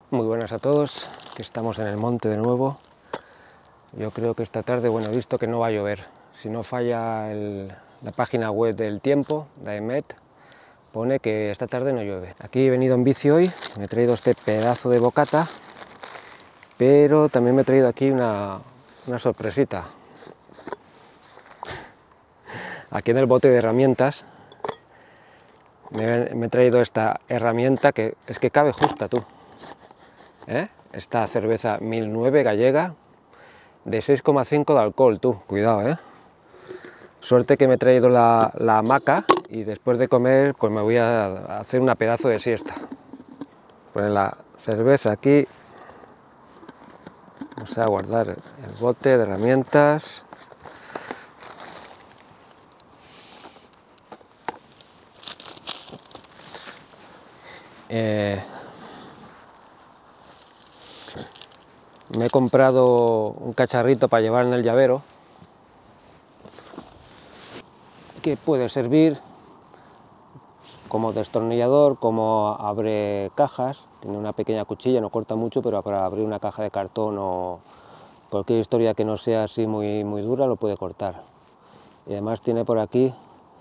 Muy buenas a todos, que estamos en el monte de nuevo. Yo creo que esta tarde, bueno, he visto que no va a llover. Si no falla la página web del tiempo, de EMET, pone que esta tarde no llueve. Aquí he venido en bici hoy, me he traído este pedazo de bocata, pero también me he traído aquí una sorpresita. Aquí en el bote de herramientas me he traído esta herramienta que es que cabe justa, tú. Esta cerveza 1009 gallega de 6,5 de alcohol, tú, cuidado, Suerte que me he traído la hamaca y después de comer pues me voy a hacer una pedazo de siesta. Poner la cerveza aquí, vamos a guardar el bote de herramientas. Me he comprado un cacharrito para llevar en el llavero que puede servir como destornillador, como abre cajas. Tiene una pequeña cuchilla, no corta mucho, pero para abrir una caja de cartón o cualquier historia que no sea así muy dura lo puede cortar. Y además tiene por aquí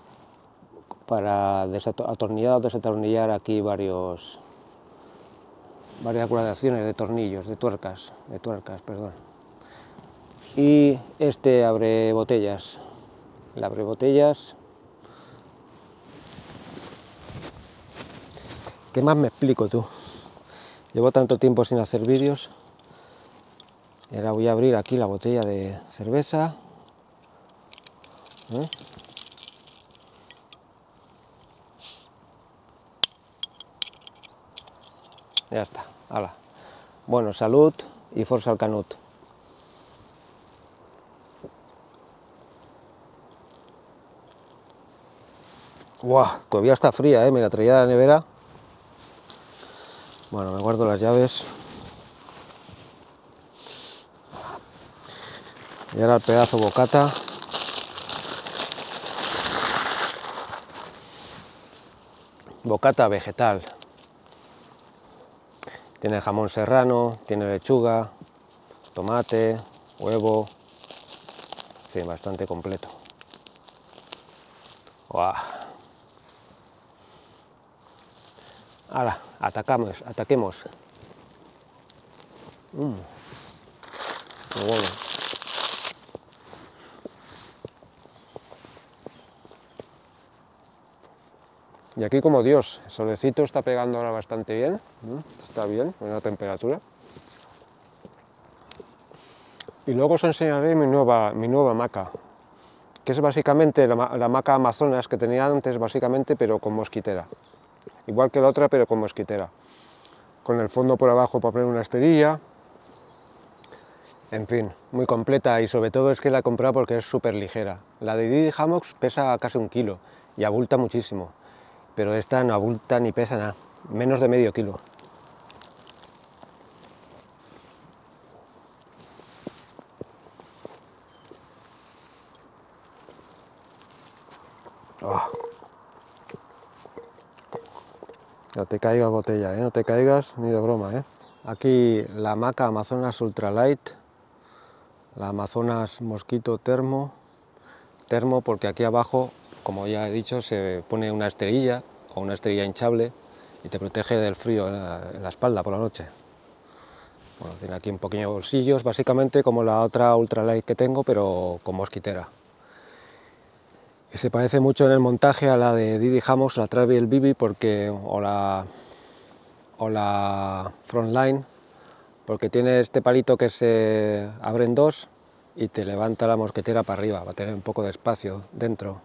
para atornillar o desatornillar aquí varias gradaciones de tornillos, de tuercas, perdón. Y este abre botellas, el abre botellas. ¿Qué más me explico, tú? Llevo tanto tiempo sin hacer vídeos y ahora voy a abrir aquí la botella de cerveza. Ya está, hala. Bueno, salud y forza al Canut. ¡Guau! Todavía está fría, me la traía de la nevera. Bueno, me guardo las llaves. Y ahora el pedazo bocata. Bocata vegetal. Tiene jamón serrano, tiene lechuga, tomate, huevo. En fin, bastante completo. ¡Guau! Ahora, ataquemos. Muy bueno. Y aquí como Dios, el solecito está pegando ahora bastante bien, está bien, buena temperatura. Y luego os enseñaré mi nueva hamaca, que es básicamente la hamaca Amazonas que tenía antes, básicamente, pero con mosquitera. Igual que la otra, pero con mosquitera. Con el fondo por abajo para poner una esterilla. En fin, muy completa y sobre todo es que la he comprado porque es súper ligera. La de Didi Hammocks pesa casi 1 kilo y abulta muchísimo. Pero esta no abulta ni pesa nada, menos de medio kilo. Oh. No te caigas botella, no te caigas ni de broma. Aquí la hamaca Amazonas Ultralight, la Amazonas Mosquito Termo porque aquí abajo, como ya he dicho, se pone una esterilla o una esterilla hinchable y te protege del frío en la espalda por la noche. Bueno, tiene aquí un pequeño bolsillos, básicamente como la otra Ultralight que tengo, pero con mosquitera. Y se parece mucho en el montaje a la de Didi Hammocks, la Travel Bibi, o la Frontline, porque tiene este palito que se abre en dos y te levanta la mosquetera para arriba, va a tener un poco de espacio dentro.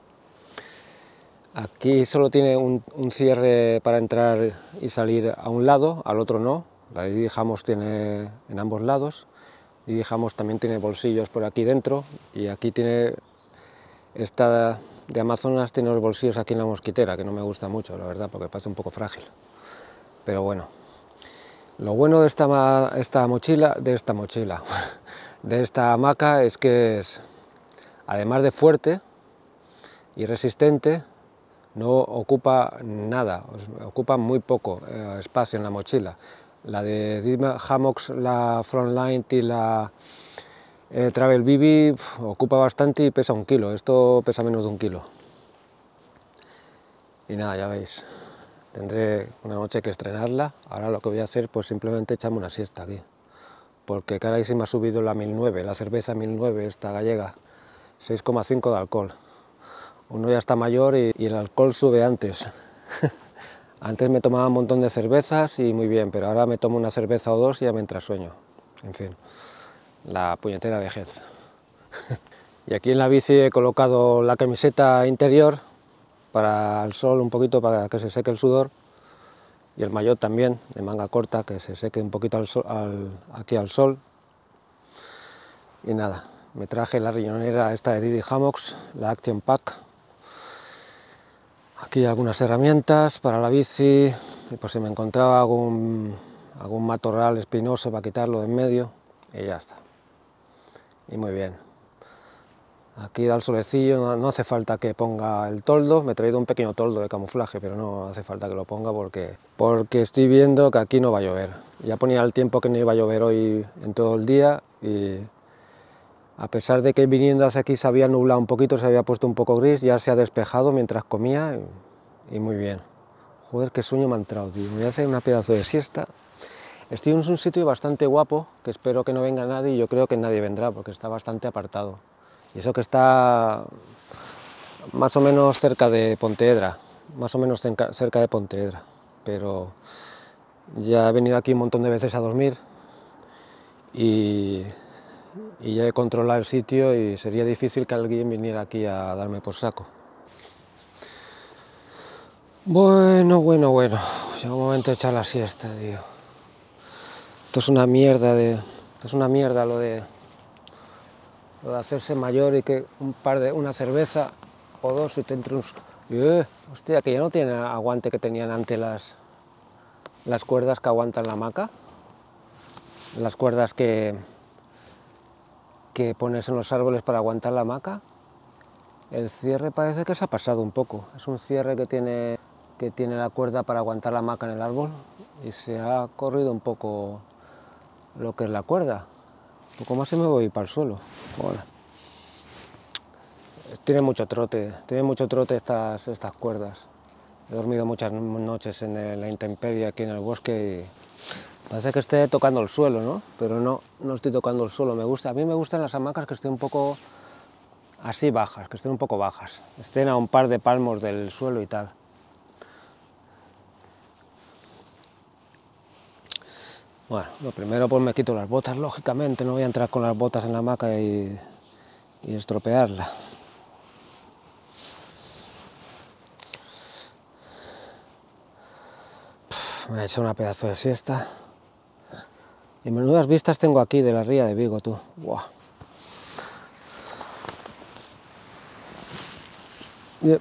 Aquí solo tiene un cierre para entrar y salir a un lado, al otro no. La de Didi Hammocks tiene en ambos lados. Didi Hammocks también tiene bolsillos por aquí dentro y aquí tiene esta de Amazonas, tiene los bolsillos aquí en la mosquitera, que no me gusta mucho, la verdad, porque parece un poco frágil. Pero bueno, lo bueno de esta hamaca es que es, además de fuerte y resistente, no ocupa nada, ocupa muy poco espacio en la mochila. La de Didi Hammocks, la Frontline y la Travel BB ocupa bastante y pesa 1 kilo, esto pesa menos de 1 kilo. Y nada, ya veis, tendré una noche que estrenarla. Ahora lo que voy a hacer, pues simplemente echarme una siesta aquí, porque caray se me ha subido la 1009, la cerveza 1009, esta gallega, 6,5 de alcohol. Uno ya está mayor y el alcohol sube antes. Antes me tomaba un montón de cervezas y muy bien, pero ahora me tomo una cerveza o dos y ya me entra sueño. En fin, la puñetera vejez. Y aquí en la bici he colocado la camiseta interior para el sol, un poquito para que se seque el sudor, y el maillot también, de manga corta, que se seque un poquito aquí al sol. Y nada, me traje la riñonera esta de Didi Hammocks, la Action Pack. Aquí algunas herramientas para la bici, y por si me encontraba algún matorral espinoso para quitarlo de en medio, y ya está. Y muy bien. Aquí da el solecillo, no hace falta que ponga el toldo, me he traído un pequeño toldo de camuflaje, pero no hace falta que lo ponga porque estoy viendo que aquí no va a llover. Ya ponía el tiempo que no iba a llover hoy en todo el día, y a pesar de que viniendo hacia aquí se había nublado un poquito, se había puesto un poco gris, ya se ha despejado mientras comía y muy bien. Joder, qué sueño me ha entrado, tío. Me voy a hacer una pedazo de siesta. Estoy en un sitio bastante guapo, que espero que no venga nadie, y yo creo que nadie vendrá porque está bastante apartado. Y eso que está más o menos cerca de Pontevedra, pero ya he venido aquí un montón de veces a dormir y ya he controlado el sitio y sería difícil que alguien viniera aquí a darme por saco. Bueno, llega un momento de echar la siesta, tío. Esto es una mierda lo de hacerse mayor y que una cerveza o dos y te entre un... hostia, que ya no tiene aguante que tenían antes las cuerdas que aguantan la hamaca, las cuerdas que pones en los árboles para aguantar la hamaca. El cierre parece que se ha pasado un poco, es un cierre que tiene la cuerda para aguantar la hamaca en el árbol y se ha corrido un poco lo que es la cuerda. Un poco más y me voy para el suelo. Bueno. Tiene mucho trote estas cuerdas. He dormido muchas noches en la intemperie aquí en el bosque y parece que esté tocando el suelo, ¿no? Pero no estoy tocando el suelo. A mí me gustan las hamacas que estén un poco así bajas, que estén un poco bajas, estén a un par de palmos del suelo y tal. Bueno, lo primero pues me quito las botas, lógicamente, no voy a entrar con las botas en la hamaca y estropearla. Me voy a echar una pedazo de siesta. Y menudas vistas tengo aquí de la ría de Vigo, tú. Buah. Yep.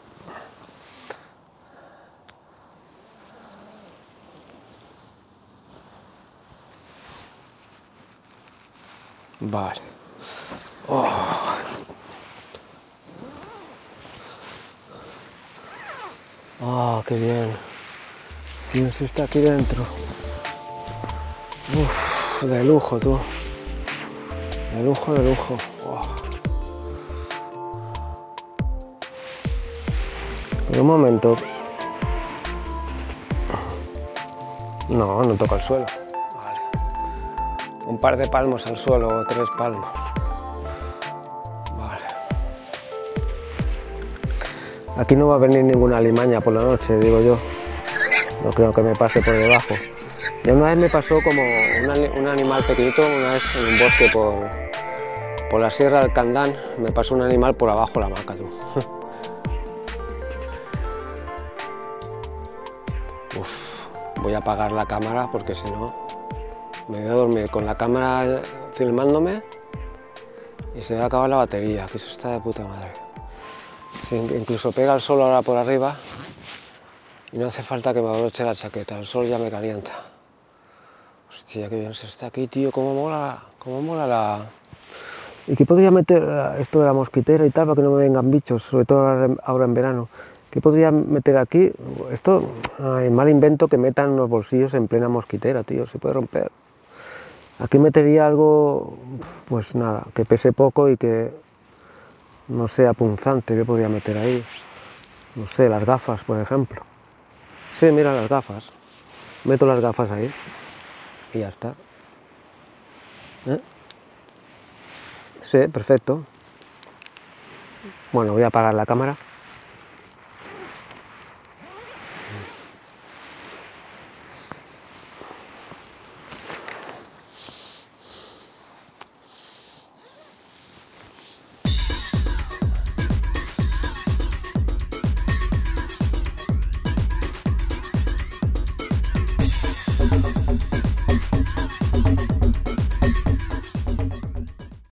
Vale. Oh. Ah, qué bien. ¿Quién se está aquí dentro? Uf, de lujo, tú. De lujo, de lujo. Oh. Pero un momento. No toca el suelo. Vale. Un par de palmos al suelo, o 3 palmos. Vale. Aquí no va a venir ninguna alimaña por la noche, digo yo. No creo que me pase por debajo. Y una vez me pasó como un animal pequeñito, una vez en un bosque por la Sierra del Candán, me pasó un animal por abajo la hamaca, tú. Uf, voy a apagar la cámara porque si no me voy a dormir con la cámara filmándome y se me va a acabar la batería, que eso está de puta madre. Incluso pega el sol ahora por arriba y no hace falta que me abroche la chaqueta, el sol ya me calienta. Hostia, qué bien se está aquí, tío, cómo mola la... Y que podría meter esto de la mosquitera y tal para que no me vengan bichos, sobre todo ahora en verano. ¿Qué podría meter aquí? Esto, ay, mal invento que metan en los bolsillos en plena mosquitera, tío, se puede romper. Aquí metería algo, pues nada, que pese poco y que no sea punzante. ¿Qué podría meter ahí? No sé, las gafas, por ejemplo. Sí, mira, las gafas. Meto las gafas ahí y ya está. ¿Eh? Sí, perfecto. Bueno, voy a apagar la cámara.